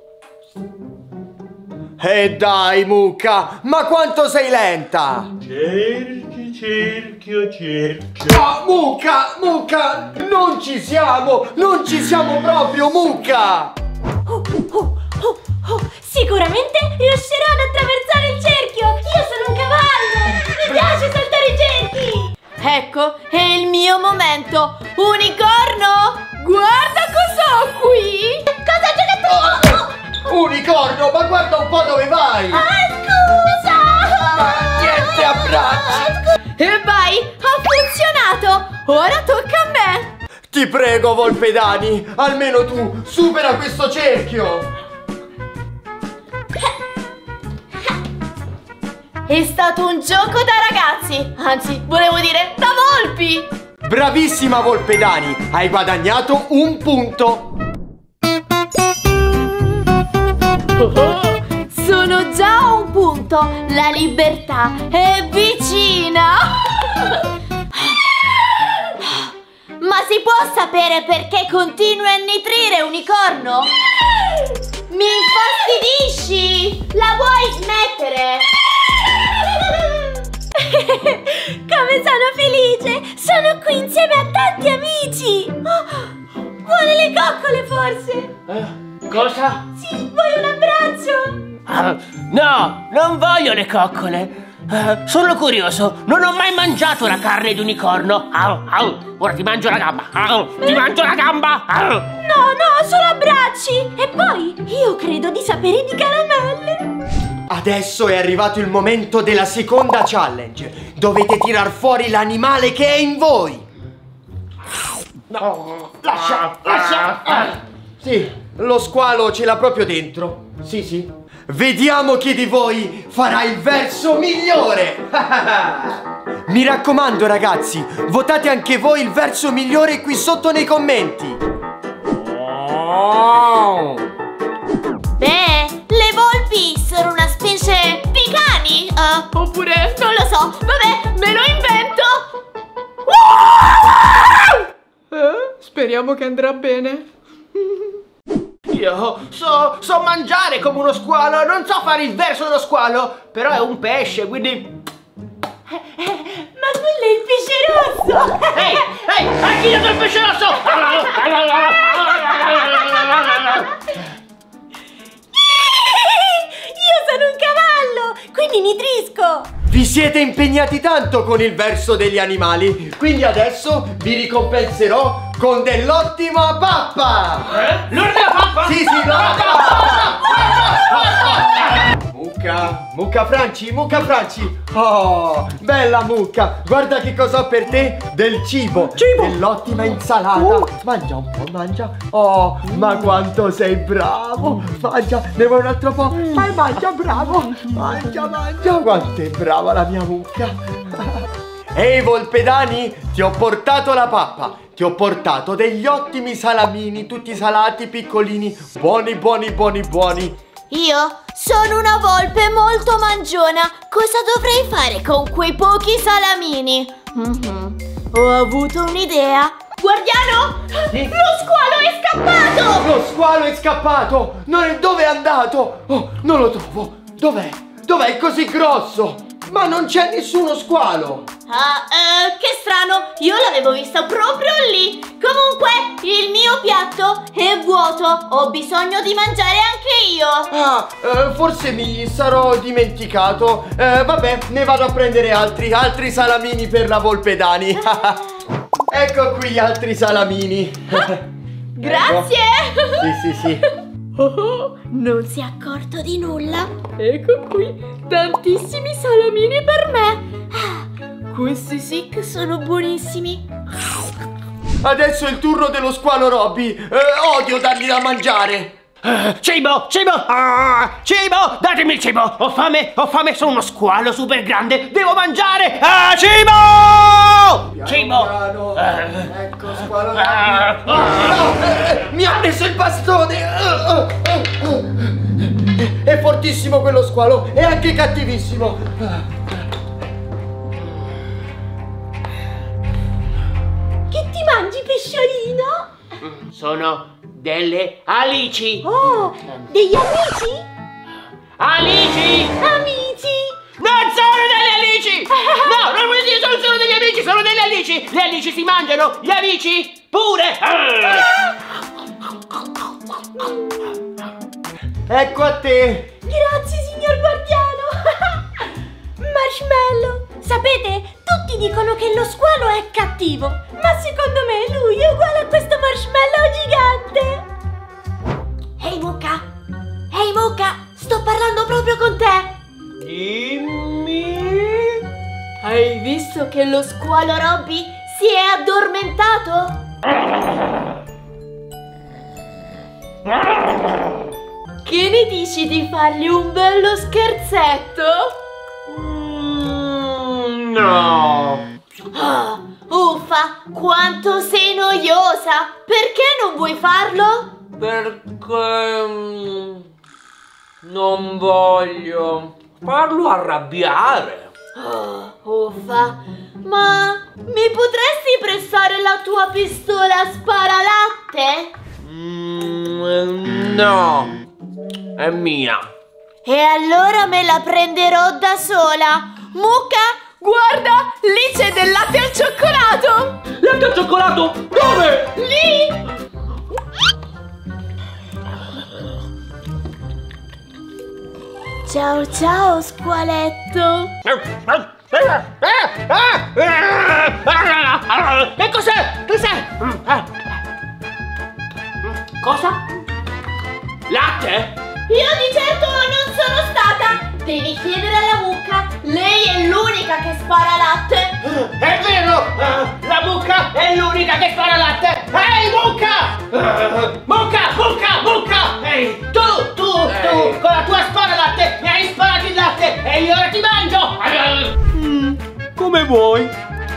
E dai, mucca! Ma quanto sei lenta! Cerchio. Oh, mucca! Non ci siamo proprio, mucca! Sicuramente riuscirò ad attraversare il cerchio! Io sono un cavallo! Mi piace saltare i cerchi! Ecco, è il mio momento! Unicorno! Guarda cosa ho qui! Cosa giocattolo? Unicorno, ma guarda un po' dove vai! Scusa! Ma niente abbracci! E vai, ha funzionato! Ora tocca a me! Ti prego, volpe Dani, almeno tu supera questo cerchio! È stato un gioco da ragazzi, anzi, volevo dire da volpi! Bravissima Volpe Dani, hai guadagnato un punto. Sono già a un punto, la libertà è vicina! Ma si può sapere perché continui a annitrire, unicorno? Mi infastidisci! La vuoi smettere? Come sono felice! Sono qui insieme a tanti amici! Oh, vuole le coccole forse? Cosa? Sì, vuoi un abbraccio? No, non voglio le coccole. Sono curioso, non ho mai mangiato la carne di unicorno. Ora ti mangio la gamba. Ti mangio la gamba. No, solo abbracci! E poi, io credo di sapere di caramelle! Adesso è arrivato il momento della seconda challenge. Dovete tirar fuori l'animale che è in voi. No, lascia. Sì, lo squalo ce l'ha proprio dentro. Sì. Vediamo chi di voi farà il verso migliore. Mi raccomando ragazzi, votate anche voi il verso migliore qui sotto nei commenti. Beh, le volpi sono una specie di cani? Oppure, non lo so, vabbè, me lo invento! Speriamo che andrà bene. Io so mangiare come uno squalo, non so fare il verso dello squalo, però è un pesce, quindi... Ma quello è il pesce rosso! Ehi, hai chiuso il pesce rosso! Io sono un cavallo, quindi nitrisco! Vi siete impegnati tanto con il verso degli animali, quindi adesso vi ricompenserò con dell'ottima pappa! L'ora della pappa? Sì, la pappa! Mucca Franci! Oh, bella Mucca! Guarda che cosa ho per te! Del cibo! Dell'ottima insalata! Mangia un po', mangia! Oh, ma quanto sei bravo! Mangia, ne vuoi un altro po'? Mangia, bravo! Mangia! Quanto è brava la mia Mucca! Ehi Volpe Dani, ti ho portato la pappa! Ti ho portato degli ottimi salamini, tutti salati, piccolini, buoni! Io sono una volpe molto mangiona. Cosa dovrei fare con quei pochi salamini? Ho avuto un'idea. Guardiano! Sì? Lo squalo è scappato! Lo squalo è scappato! Dove è andato? Oh, non lo trovo! Dov'è? È così grosso! Ma non c'è nessuno squalo! Che strano! Io l'avevo visto proprio lì! Comunque, il mio piatto è vuoto! Ho bisogno di mangiare anche io! Forse mi sarò dimenticato. Vabbè, ne vado a prendere altri salamini per la Volpe Dani. Ecco qui altri salamini. Grazie! Ecco. Sì. Oh, non si è accorto di nulla? Ecco qui, tantissimi salamini per me! Questi sì che sono buonissimi! Adesso è il turno dello squalo Robby. Odio dargli da mangiare. Cibo! Cibo! Datemi il cibo! Ho fame, sono uno squalo super grande! Devo mangiare! Cibo! Piano. Ecco squalo Robby. Mi ha preso il bastone. È fortissimo quello squalo. È anche cattivissimo. Che ti mangi, pesciolino? Sono delle alici! Oh, degli amici? Alici! Amici! Non sono delle alici! No, non vuol dire sono degli amici, sono delle alici! Le alici si mangiano, gli amici pure! Ecco a te. Grazie, signor guardiano! Marshmallow! Sapete, tutti dicono che lo squalo è cattivo, ma secondo me lui è uguale a questo marshmallow gigante! Ehi Mucca, sto parlando proprio con te! Dimmi. Hai visto che lo squalo Robby si è addormentato? Che ne dici di fargli un bello scherzetto? No. Uffa, quanto sei noiosa! Perché non vuoi farlo? Perché non voglio farlo arrabbiare. Uffa, ma mi potresti prestare la tua pistola sparalatte? No, è mia. E allora me la prenderò da sola. Mucca, guarda, lì c'è del latte al cioccolato. Latte al cioccolato? Dove? Lì. Ciao ciao, squaletto. E cos'è? Cos'è? Cosa? Latte? Io di certo non sono stata. Devi chiedere alla mucca. Lei è l'unica che spara latte. È vero! La mucca è l'unica che spara latte! Ehi, mucca! Mucca, mucca, mucca! Ehi, tu, con la tua spara latte mi hai sparato il latte e io ora ti mangio! Come vuoi.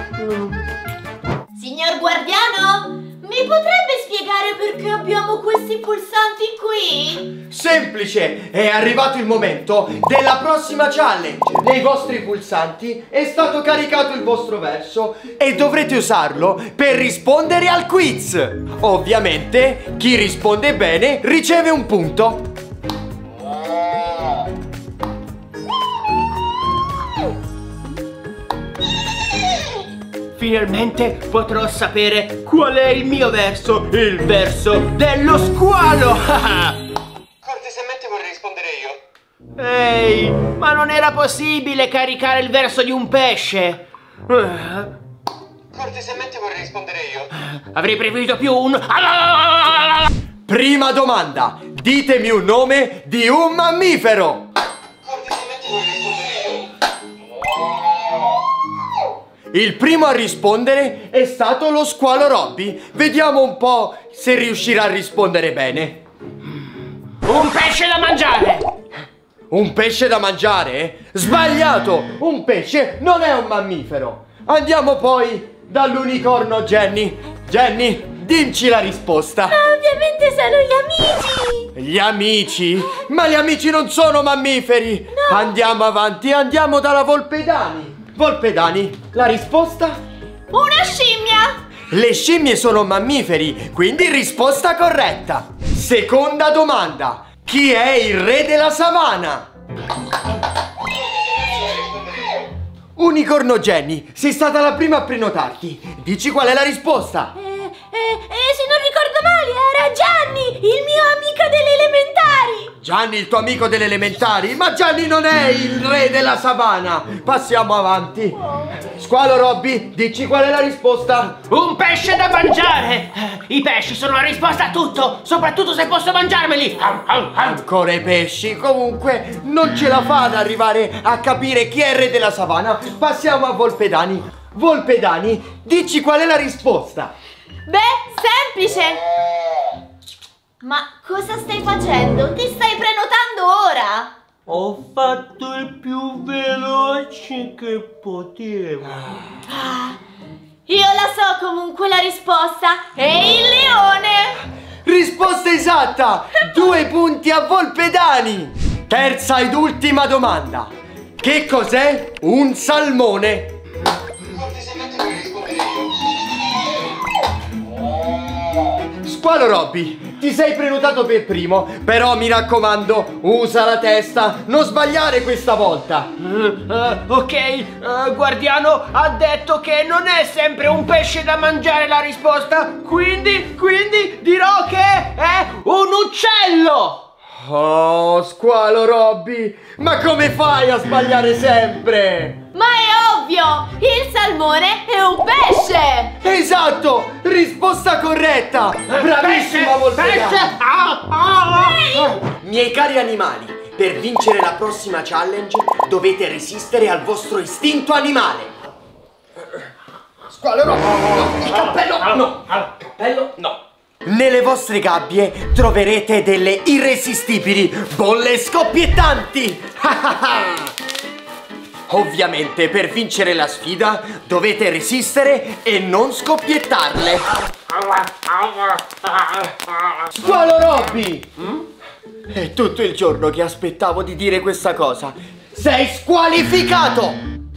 Signor guardiano, mi potrebbe spiegare perché abbiamo questi pulsanti qui? Semplice, è arrivato il momento della prossima challenge. Nei vostri pulsanti è stato caricato il vostro verso e dovrete usarlo per rispondere al quiz. Ovviamente, chi risponde bene riceve un punto. Finalmente potrò sapere qual è il mio verso, il verso dello squalo! Cortesemente vorrei rispondere io. Ehi, ma non era possibile caricare il verso di un pesce? Cortesemente vorrei rispondere io. Avrei preferito più un... Prima domanda, ditemi un nome di un mammifero. Cortesemente vorrei rispondere io. Il primo a rispondere è stato lo squalo Robby. Vediamo un po' se riuscirà a rispondere bene. Un pesce da mangiare! Un pesce da mangiare? Sbagliato! Un pesce non è un mammifero. Andiamo poi dall'unicorno Jenny. Jenny, dici la risposta. Ovviamente sono gli amici. Gli amici? Ma gli amici non sono mammiferi. No. Andiamo avanti, andiamo dalla volpe Dani. Volpe Dani, la risposta? Una scimmia! Le scimmie sono mammiferi, quindi risposta corretta. Seconda domanda. Chi è il re della savana? Unicorno Jenny, sei stata la prima a prenotarti. Dici qual è la risposta? Se non ricordo male, era Gianni, il mio amico delle elementari. Gianni, il tuo amico delle elementari? Ma Gianni non è il re della savana. Passiamo avanti. Squalo Robby, dici qual è la risposta? Un pesce da mangiare! I pesci sono la risposta a tutto, soprattutto se posso mangiarmeli! Ancora i pesci, comunque non ce la fa ad arrivare a capire chi è il re della savana. Passiamo a Volpe Dani. Volpe Dani, dici qual è la risposta? Beh, semplice! Ma cosa stai facendo? Ti stai prenotando ora? Ho fatto il più veloce che potevo. Io la so comunque la risposta. È il leone! Risposta esatta! 2 punti a Volpe Dani. Terza ed ultima domanda. Che cos'è un salmone? Squalo Robby, ti sei prenotato per primo, però mi raccomando, usa la testa, non sbagliare questa volta. Ok, guardiano ha detto che non è sempre un pesce da mangiare la risposta, quindi dirò che è un uccello! Oh, Squalo Robby, ma come fai a sbagliare sempre? Ma è ovvio, il salmone è un pesce! Esatto, risposta corretta! Bravissima Volpe Dani. Miei cari animali, per vincere la prossima challenge dovete resistere al vostro istinto animale. Squalo Robby, il cappello no! Cappello no! Nelle vostre gabbie troverete delle irresistibili bolle scoppiettanti! Ovviamente per vincere la sfida dovete resistere e non scoppiettarle. Squalo Robby! È tutto il giorno che aspettavo di dire questa cosa. Sei squalificato!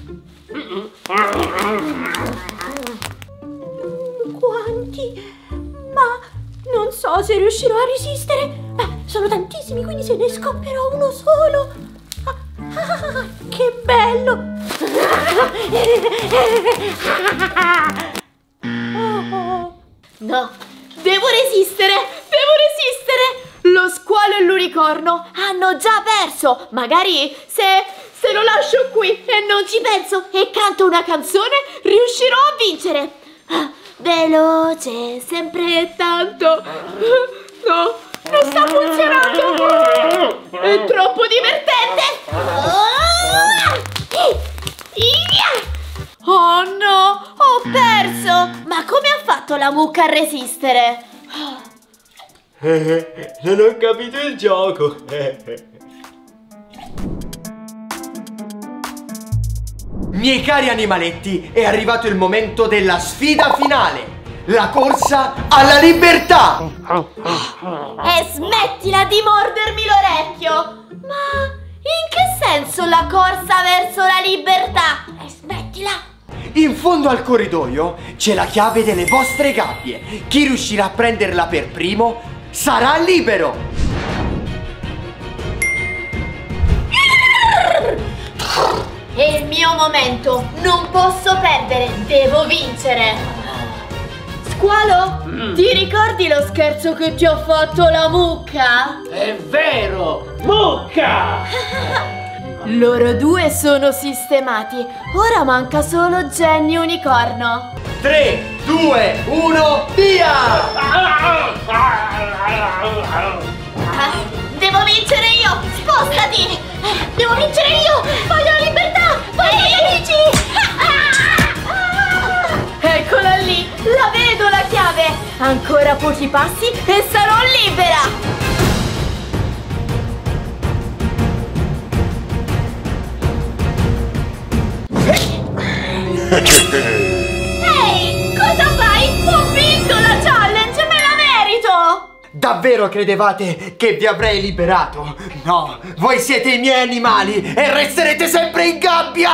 Quanti? Ma non so se riuscirò a resistere. Sono tantissimi, quindi se ne scopperò uno solo. Che bello! No, devo resistere! Devo resistere! Lo squalo e l'unicorno hanno già perso. Magari se lo lascio qui e non ci penso e canto una canzone, riuscirò a vincere. Veloce, sempre tanto. No, non sta funzionando. È troppo divertente. Oh no, ho perso. Ma come ha fatto la mucca a resistere? Non ho capito il gioco. Miei cari animaletti, è arrivato il momento della sfida finale. La corsa alla libertà. E smettila di mordermi l'orecchio. Ma in che senso la corsa verso la libertà? E smettila. In fondo al corridoio c'è la chiave delle vostre gabbie. Chi riuscirà a prenderla per primo sarà libero. È il mio momento, non posso perdere, devo vincere. Squalo, ti ricordi lo scherzo che ti ho fatto la mucca? È vero, mucca! Loro due sono sistemati, ora manca solo Jenny Unicorno. 3, 2, 1, via! Devo vincere io, spostati! Devo vincere io, voglio la libertà, voglio gli amici! Eccola lì, la vedo la chiave! Ancora pochi passi e sarò libera! Ehi, cosa fai? Ho vinto la challenge, me la merito! Davvero credevate che vi avrei liberato? No, voi siete i miei animali e resterete sempre in gabbia!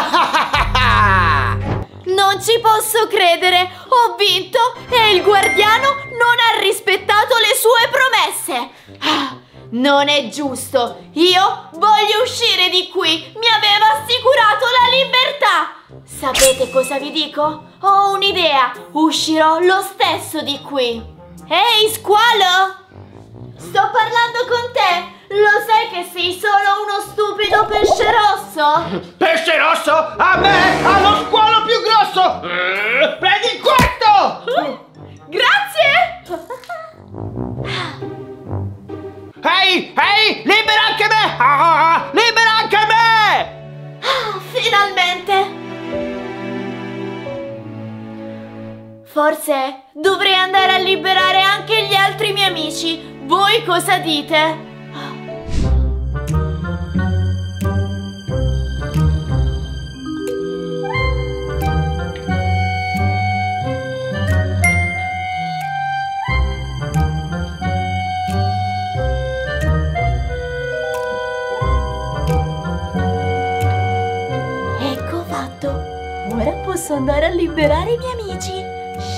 Non ci posso credere! Ho vinto e il guardiano non ha rispettato le sue promesse! Non è giusto! Io voglio uscire di qui! Mi aveva assicurato la libertà! Sapete cosa vi dico? Ho un'idea! Uscirò lo stesso di qui! Ehi, squalo! Sto parlando con te! Lo sai che sei solo uno stupido pesce rosso? Pesce rosso? A me? Allo squalo più grosso! Prendi questo! Grazie! Ehi, ehi, libera anche me! Libera anche me! Finalmente! Forse dovrei andare a liberare anche gli altri miei amici. Voi cosa dite? Ecco fatto. Ora posso andare a liberare i miei amici.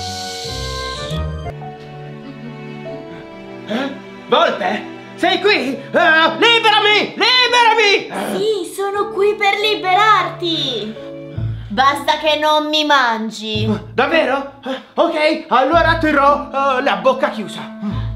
Volpe? Sei qui? Liberami! Liberami! Sì, sono qui per liberarti. Basta che non mi mangi. Davvero? Ok, allora terrò la bocca chiusa.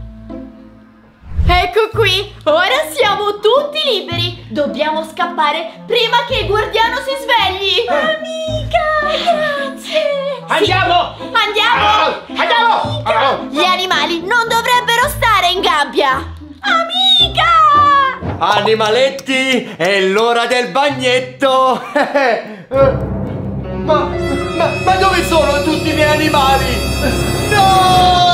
Ecco qui, ora siamo tutti liberi. Dobbiamo scappare prima che il guardiano si svegli. Amica, grazie. Andiamo! Andiamo! Andiamo! Gli animali non dovrebbero stare in gabbia. Amica! Animaletti, è l'ora del bagnetto! ma dove sono tutti i miei animali? No!